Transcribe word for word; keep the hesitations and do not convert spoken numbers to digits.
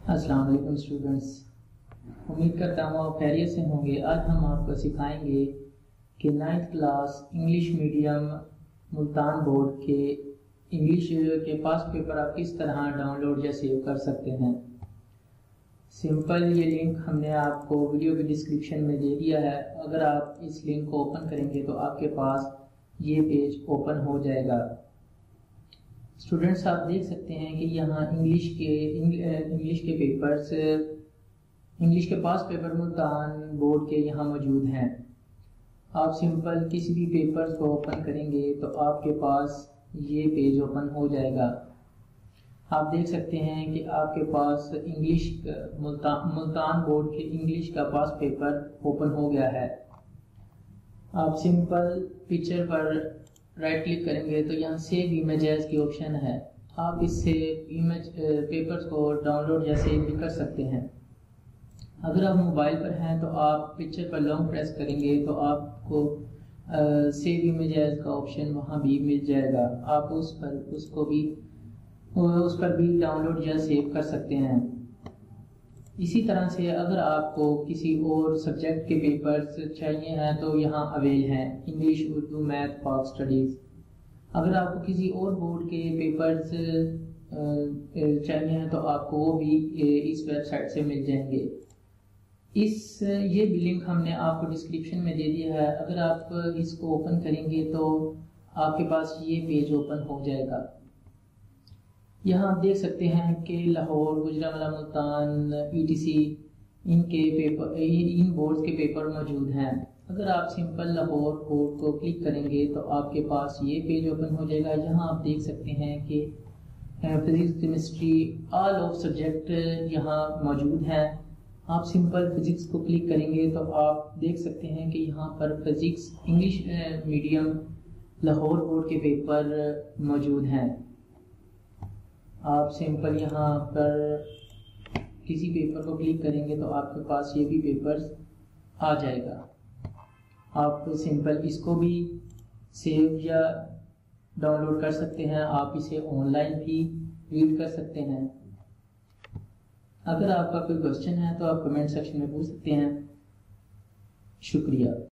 السلام علیکم اسٹوڈنٹس، امید کرتا ہوں آپ خیریت سے ہوں گے۔ آج ہم آپ کو سکھائیں گے کہ ninth class English medium Multan board کے انگلش کے پاس پیپر آپ کس طرح ڈاؤن لوڈ یا سیو کر سکتے ہیں۔ سمپل یہ لنک ہم نے آپ کو ویڈیو کی ڈسکرپشن میں دے دیا ہے۔ اگر آپ اس لنک کو اوپن کریں گے تو آپ کے پاس یہ پیج اوپن ہو جائے گا۔ اسٹوڈنٹس آپ دیکھ سکتے ہیں کہ یہاں انگلش کے انگلش کے پیپرز انگلش کے پاس پیپر ملتان بورڈ کے یہاں موجود ہیں۔ آپ سمپل کسی بھی پیپرز کو اوپن کریں گے تو آپ کے پاس یہ پیج اوپن ہو جائے گا۔ آپ دیکھ سکتے ہیں کہ آپ کے پاس انگلش ملتان ملتان بورڈ کے انگلش کا پاس پیپر اوپن ہو گیا ہے۔ آپ سمپل پکچر پر رائٹ کلک کریں گے تو یہاں سیو امیجز کی آپشن ہے۔ آپ اس سے امیج پیپرز کو ڈاؤن لوڈ یا سیو بھی کر سکتے ہیں۔ اگر آپ موبائل پر ہیں تو آپ پکچر پر لانگ پریس کریں گے تو آپ کو سیو امیجز کا آپشن وہاں بھی مل جائے گا۔ آپ اس پر اس کو بھی اس پر بھی ڈاؤن لوڈ یا سیو کر سکتے ہیں۔ اسی طرح سے اگر آپ کو کسی اور سبجیکٹ کے پیپرز چاہیے ہیں تو یہاں اویل ہیں، English, Urdu, math, Pak studies. اگر آپ کو کسی اور بورڈ کے پیپرز چاہیے ہیں تو آپ کو وہ بھی اس ویب سائٹ سے مل جائیں گے۔ اس یہ بھی لنک ہم نے آپ کو ڈسکرپشن میں دے دیا ہے۔ اگر آپ اس کو اوپن کریں گے تو آپ کے پاس یہ پیج اوپن ہو جائے گا۔ یہاں آپ دیکھ سکتے ہیں کہ Lahore, Gujranwala, Multan, E T C ان کے پیپر ان بورڈز کے پیپر موجود ہیں۔ اگر آپ سمپل لاہور بورڈ کو کلک کریں گے تو آپ کے پاس یہ پیج اوپن ہو جائے گا۔ یہاں آپ دیکھ سکتے ہیں کہ physics, chemistry, all of subject یہاں موجود ہیں۔ آپ سمپل فزکس کو کلک کریں گے تو آپ دیکھ سکتے ہیں کہ یہاں پر physics English medium Lahore board کے پیپر موجود ہیں۔ آپ سمپل یہاں پر کسی پیپر کو کلک کریں گے تو آپ کے پاس یہ بھی پیپرز آ جائے گا۔ آپ سمپل اس کو بھی سیو یا ڈاؤن لوڈ کر سکتے ہیں۔ آپ اسے آن لائن بھی ریڈ کر سکتے ہیں۔ اگر آپ کا کوئی کوشچن ہے تو آپ کمنٹ سیکشن میں پوچھ سکتے ہیں۔ شکریہ۔